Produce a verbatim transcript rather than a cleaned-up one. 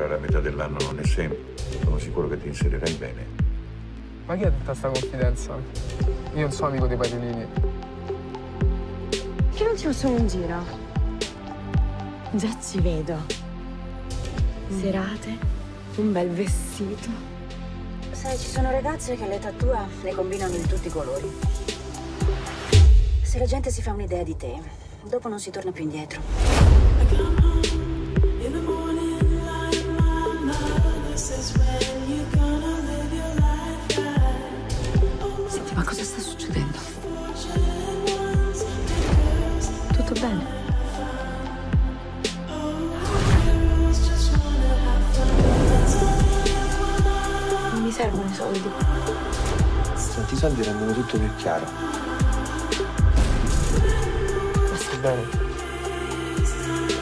la metà dell'anno non è semplice. Sono sicuro che ti inserirai bene. Ma chi ha tutta sta confidenza? Io non sono amico dei padellini. Che non ci facciamo un giro? Già ci vedo. Serate, un bel vestito. Sai, ci sono ragazze che le tattoo le combinano in tutti i colori. Se la gente si fa un'idea di te, dopo non si torna più indietro. Senti, ma cosa sta succedendo? Tutto bene? Non mi servono i soldi. Tanti soldi rendono tutto più chiaro. Ma stai bene?